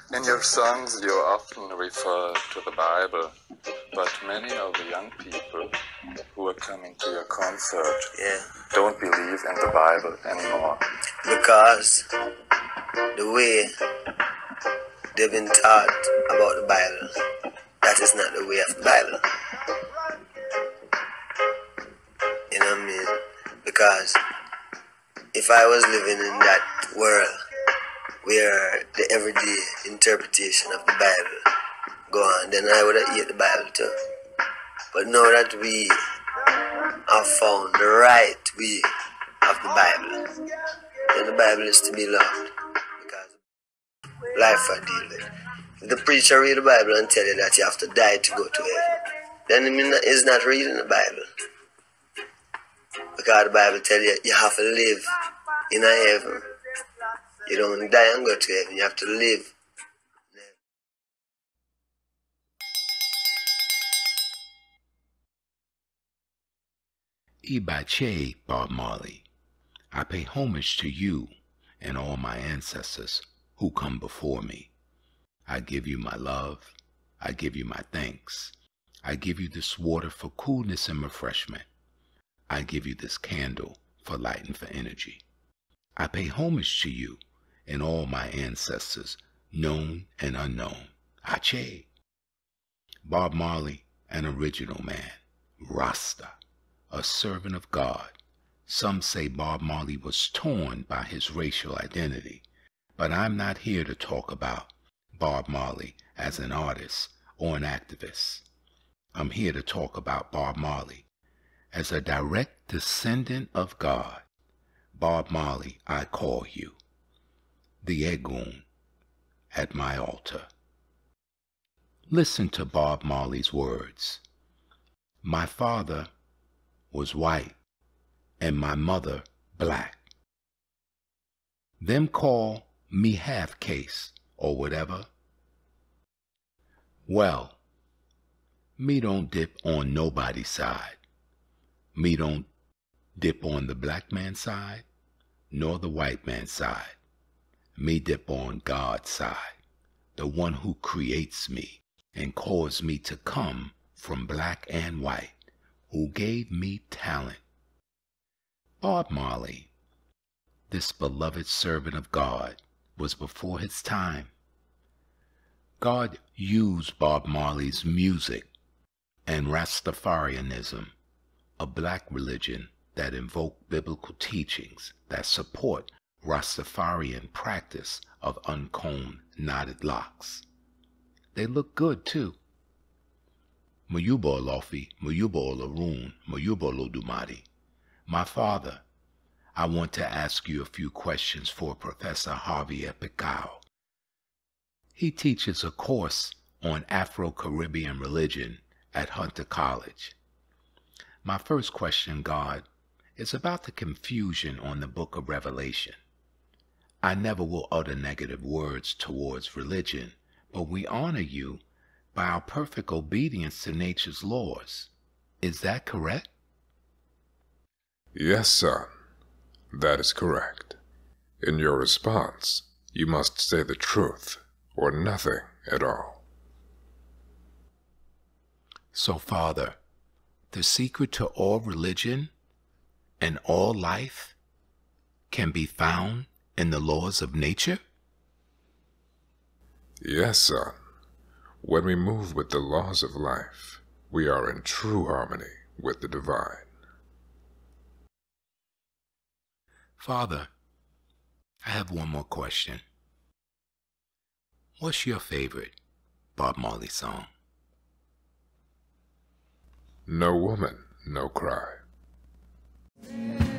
In your songs, you often refer to the Bible, but many of the young people who are coming to your concert don't believe in the Bible anymore. Because the way they've been taught about the Bible, that is not the way of the Bible. You know what I mean? Because if I was living in that world where the everyday interpretation of the Bible go on, then I would have ate the Bible too. But now that we have found the right way of the Bible, then the Bible is to be loved. Because life I deal with. If the preacher read the Bible and tell you that you have to die to go to heaven, then he's not reading the Bible. Because the Bible tells you you have to live in a heaven. You don't die and go to heaven, you have to live. Ibache, Bob Marley, I pay homage to you and all my ancestors who come before me. I give you my love. I give you my thanks. I give you this water for coolness and refreshment. I give you this candle for light and for energy. I pay homage to you and all my ancestors, known and unknown. Ache. Bob Marley, an original man. Rasta, a servant of God. Some say Bob Marley was torn by his racial identity, but I'm not here to talk about Bob Marley as an artist or an activist. I'm here to talk about Bob Marley as a direct descendant of God. Bob Marley, I call you, the Egun at my altar. Listen to Bob Marley's words. My father was white and my mother black. Them call me half case or whatever. Well, me don't dip on nobody's side. Me don't dip on the black man's side, nor the white man's side. Me dip on God's side, the one who creates me and caused me to come from black and white, who gave me talent. Bob Marley, this beloved servant of God, was before his time. God used Bob Marley's music and Rastafarianism, a black religion that invoke biblical teachings that support Rastafarian practice of uncombed, knotted locks. They look good, too. Muyubo Lofi, Muyubo Larun, Muyubo Lodumadi. My father, I want to ask you a few questions for Professor Harvey Epicao. He teaches a course on Afro-Caribbean religion at Hunter College. My first question, God, is about the confusion on the book of Revelation. I never will utter negative words towards religion, but we honor you by our perfect obedience to nature's laws. Is that correct? Yes, son. That is correct. In your response, you must say the truth or nothing at all. So, Father, the secret to all religion and all life can be found in the laws of nature? Yes, son. When we move with the laws of life, we are in true harmony with the divine. Father, I have one more question. What's your favorite Bob Marley song? No woman, no cry.